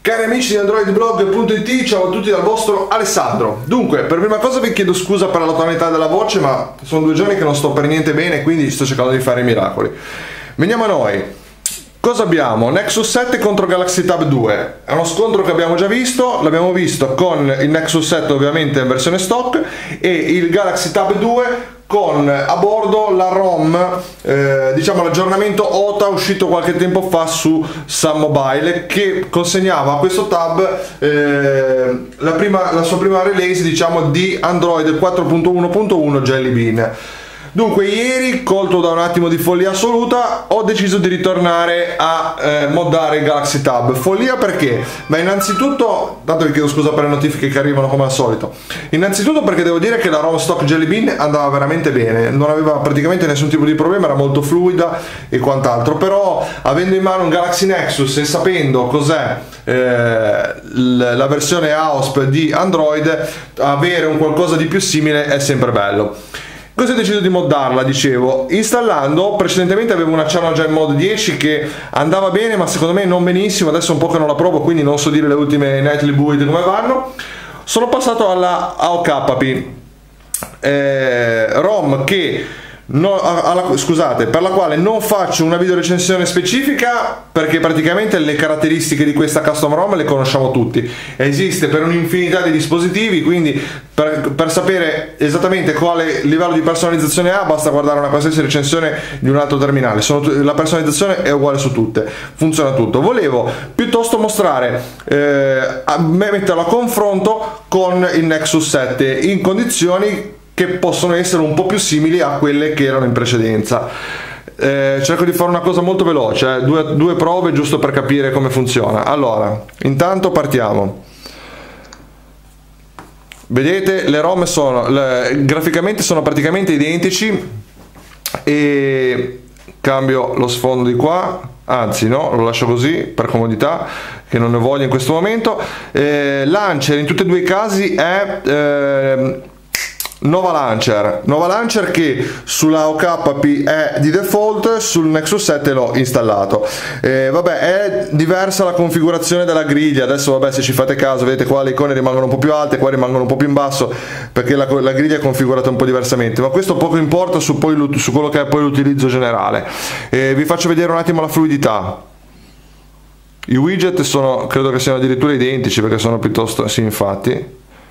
Cari amici di androidblog.it, ciao a tutti dal vostro Alessandro. Dunque, per prima cosa vi chiedo scusa per la tonalità della voce, ma sono 2 giorni che non sto per niente bene, quindi sto cercando di fare i miracoli. Veniamo a noi. Cosa abbiamo? Nexus 7 contro Galaxy Tab 2. È uno scontro che abbiamo già visto, l'abbiamo visto con il Nexus 7 ovviamente in versione stock e il Galaxy Tab 2 con a bordo la ROM, diciamo l'aggiornamento OTA uscito qualche tempo fa su Sun Mobile, che consegnava a questo tab la sua prima release, diciamo, di Android 4.1.1 Jelly Bean. Dunque ieri, colto da un attimo di follia assoluta, ho deciso di ritornare a moddare il Galaxy Tab. Follia perché? Beh, innanzitutto, tanto vi chiedo scusa per le notifiche che arrivano come al solito, innanzitutto perché devo dire che la ROM stock Jelly Bean andava veramente bene, non aveva praticamente nessun tipo di problema, era molto fluida e quant'altro, però avendo in mano un Galaxy Nexus e sapendo cos'è la versione AOSP di Android, avere un qualcosa di più simile è sempre bello. Così ho deciso di moddarla, dicevo, installando. Precedentemente avevo una CyanogenMod Mod 10 che andava bene, ma secondo me non benissimo, adesso un po' che non la provo, quindi non so dire le ultime Nightly Build come vanno. Sono passato alla AOKP, ROM che per la quale non faccio una video recensione specifica, perché praticamente le caratteristiche di questa custom ROM le conosciamo tutti, esiste per un'infinità di dispositivi, quindi per sapere esattamente quale livello di personalizzazione ha basta guardare una qualsiasi recensione di un altro terminale. La personalizzazione è uguale su tutte, funziona tutto. Volevo piuttosto mostrare, metterlo a confronto con il Nexus 7 in condizioni che possono essere un po' più simili a quelle che erano in precedenza. Cerco di fare una cosa molto veloce, due prove giusto per capire come funziona. Allora, intanto partiamo. Vedete, le ROM graficamente sono praticamente identici, e cambio lo sfondo di qua, anzi no, lo lascio così per comodità, che non ne voglio in questo momento. Launcher in tutti e due i casi è Nova Launcher che sulla OKP è di default, sul Nexus 7 l'ho installato. Vabbè, è diversa la configurazione della griglia. Adesso vabbè, se ci fate caso, vedete qua le icone rimangono un po' più alte, qua rimangono un po' più in basso, perché la griglia è configurata un po' diversamente, ma questo poco importa su quello che è poi l'utilizzo generale. Vi faccio vedere un attimo la fluidità. I widget credo che siano addirittura identici, perché sono piuttosto, sì, infatti.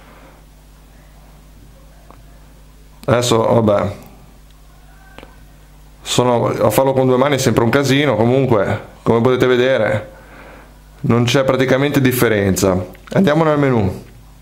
Adesso vabbè, a farlo con 2 mani è sempre un casino. Comunque, come potete vedere, non c'è praticamente differenza. Andiamo nel menu.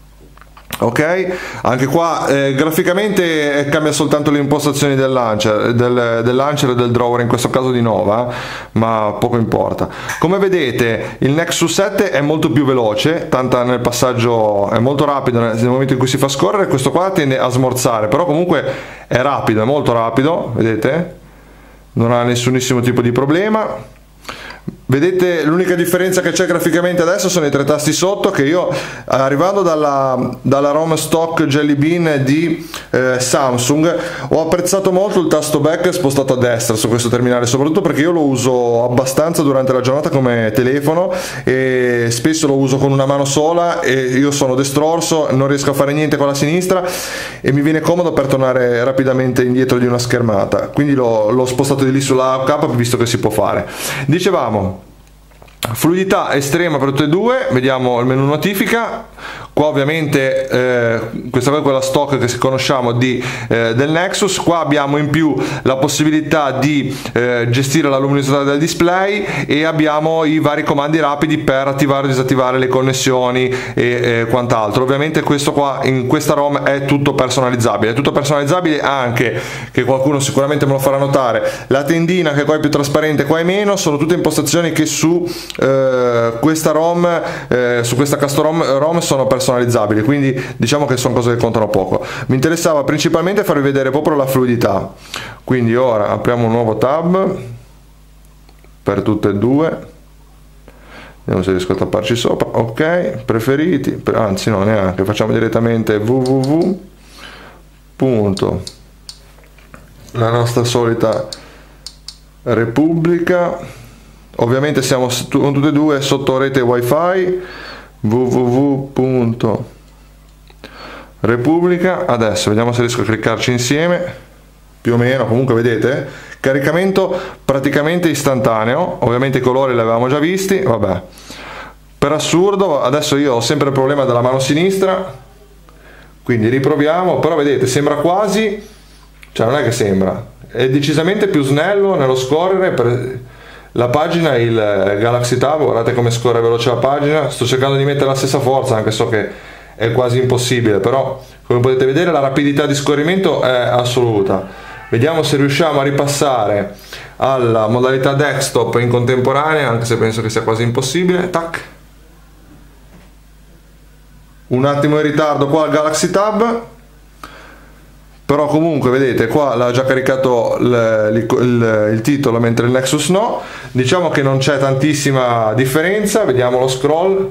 Ok, anche qua graficamente cambia soltanto le impostazioni del launcher e del drawer, in questo caso di Nova, ma poco importa. Come vedete, il Nexus 7 è molto più veloce, tanto nel passaggio è molto rapido nel momento in cui si fa scorrere. Questo qua tende a smorzare, però comunque è rapido, è molto rapido, vedete? Non ha nessunissimo tipo di problema. Vedete, l'unica differenza che c'è graficamente adesso sono i 3 tasti sotto, che io, arrivando dalla ROM stock Jelly Bean di Samsung, ho apprezzato molto il tasto back spostato a destra su questo terminale, soprattutto perché io lo uso abbastanza durante la giornata come telefono, e spesso lo uso con una mano sola, e io sono destrorso, non riesco a fare niente con la sinistra e mi viene comodo per tornare rapidamente indietro di una schermata, quindi l'ho spostato di lì sulla K, visto che si può fare. Dicevamo, fluidità estrema per tutte e due. Vediamo il menu notifica. Qua ovviamente questa è quella stock che conosciamo del Nexus. Qua abbiamo in più la possibilità di gestire la luminosità del display, e abbiamo i vari comandi rapidi per attivare o disattivare le connessioni e quant'altro. Ovviamente questo qua, in questa ROM, è tutto personalizzabile, anche, che qualcuno sicuramente me lo farà notare, la tendina che qua è più trasparente, qua è meno. Sono tutte impostazioni che su questa ROM, su questa custom ROM sono personalizzabili, quindi diciamo che sono cose che contano poco. Mi interessava principalmente farvi vedere proprio la fluidità, quindi ora apriamo un nuovo tab per tutte e due, vediamo se riesco a tapparci sopra. Ok, preferiti, anzi no, neanche, facciamo direttamente www. La nostra solita Repubblica, ovviamente siamo con tutte e due sotto rete wifi www.repubblica. Adesso vediamo se riesco a cliccarci insieme, più o meno. Comunque vedete, caricamento praticamente istantaneo, ovviamente i colori li avevamo già visti, vabbè, per assurdo. Adesso io ho sempre il problema della mano sinistra, quindi riproviamo, però vedete, sembra quasi, cioè non è che sembra, è decisamente più snello nello scorrere per la pagina, il Galaxy Tab. Guardate come scorre veloce la pagina. Sto cercando di mettere la stessa forza, anche so che è quasi impossibile, però come potete vedere la rapidità di scorrimento è assoluta. Vediamo se riusciamo a ripassare alla modalità desktop in contemporanea, anche se penso che sia quasi impossibile. Tac. Un attimo in ritardo qua al Galaxy Tab, però comunque vedete qua l'ha già caricato il titolo, mentre il Nexus no. Diciamo che non c'è tantissima differenza. Vediamo lo scroll.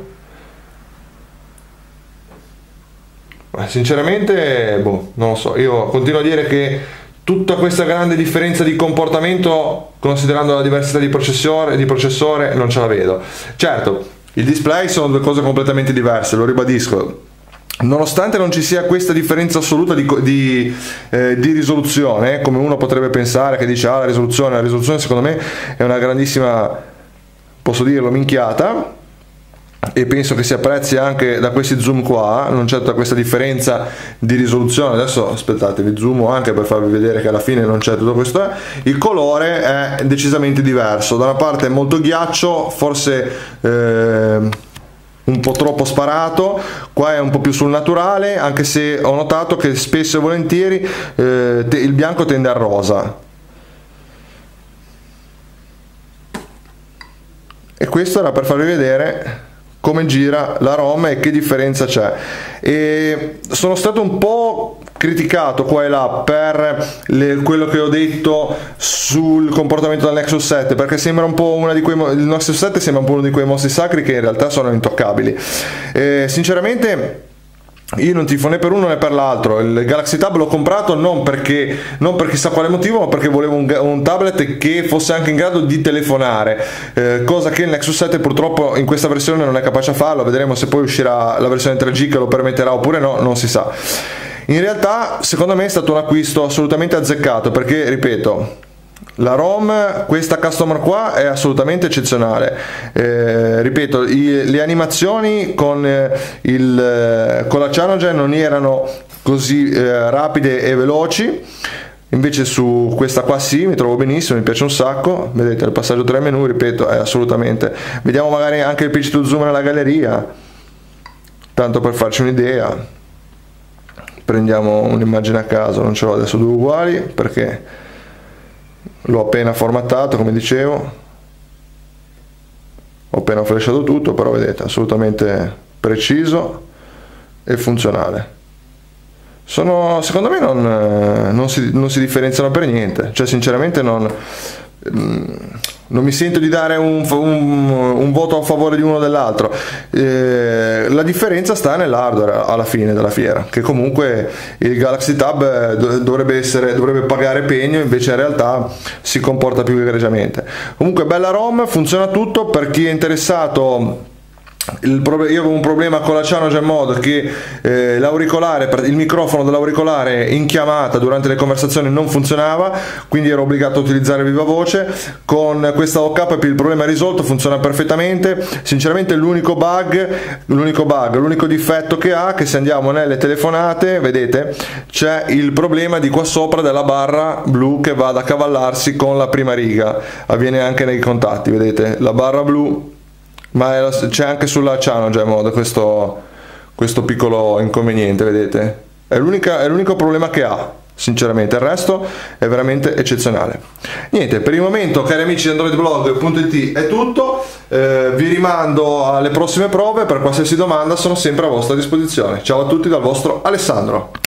Sinceramente boh, non lo so, io continuo a dire che tutta questa grande differenza di comportamento, considerando la diversità di processore, non ce la vedo. Certo, il display sono due cose completamente diverse, lo ribadisco. Nonostante non ci sia questa differenza assoluta di risoluzione, come uno potrebbe pensare, che dice la risoluzione secondo me è una grandissima, posso dirlo, minchiata, e penso che si apprezzi anche da questi zoom qua. Non c'è tutta questa differenza di risoluzione. Adesso aspettate, vi zoomo anche per farvi vedere che alla fine non c'è tutto questo. Il colore è decisamente diverso, da una parte è molto ghiaccio, forse un po' troppo sparato, qua è un po' più sul naturale, anche se ho notato che spesso e volentieri il bianco tende al rosa, e questo era per farvi vedere come gira la ROM e che differenza c'è. E sono stato un po' criticato qua e là per quello che ho detto sul comportamento del Nexus 7, perché sembra un po' il Nexus 7 sembra un po' uno di quei mostri sacri che in realtà sono intoccabili. Sinceramente io non tifo né per uno né per l'altro. Il Galaxy Tab l'ho comprato non per chissà quale motivo, ma perché volevo un tablet che fosse anche in grado di telefonare, cosa che il Nexus 7 purtroppo in questa versione non è capace a farlo. Vedremo se poi uscirà la versione 3G che lo permetterà oppure no, non si sa. In realtà secondo me è stato un acquisto assolutamente azzeccato, perché ripeto, la ROM, questa customer qua, è assolutamente eccezionale. Ripeto, le animazioni con la CyanogenMod non erano così rapide e veloci, invece su questa qua sì, mi trovo benissimo, mi piace un sacco. Vedete il passaggio tra i menu, ripeto, è assolutamente. Vediamo magari anche il pitch to zoom nella galleria, tanto per farci un'idea. Prendiamo un'immagine a caso, non ce l'ho adesso due uguali perché l'ho appena formattato, come dicevo, ho appena flashato tutto, però vedete, assolutamente preciso e funzionale. Secondo me non si differenziano per niente, cioè sinceramente non mi sento di dare un voto a favore di uno o dell'altro. La differenza sta nell'hardware alla fine della fiera, che comunque il Galaxy Tab dovrebbe pagare pegno, invece in realtà si comporta più egregiamente. Comunque bella ROM, funziona tutto. Per chi è interessato, io avevo un problema con la CyanogenMod che il microfono dell'auricolare in chiamata durante le conversazioni non funzionava, quindi ero obbligato a utilizzare viva voce. Con questa OKP il problema è risolto, funziona perfettamente. Sinceramente l'unico difetto che ha, che se andiamo nelle telefonate, vedete, c'è il problema di qua sopra della barra blu che va ad accavallarsi con la prima riga, avviene anche nei contatti, vedete la barra blu, ma c'è anche sulla CyanogenMod questo piccolo inconveniente, vedete, è l'unico problema che ha. Sinceramente il resto è veramente eccezionale. Niente, per il momento, cari amici di AndroidBlog.it, è tutto. Vi rimando alle prossime prove. Per qualsiasi domanda sono sempre a vostra disposizione. Ciao a tutti dal vostro Alessandro.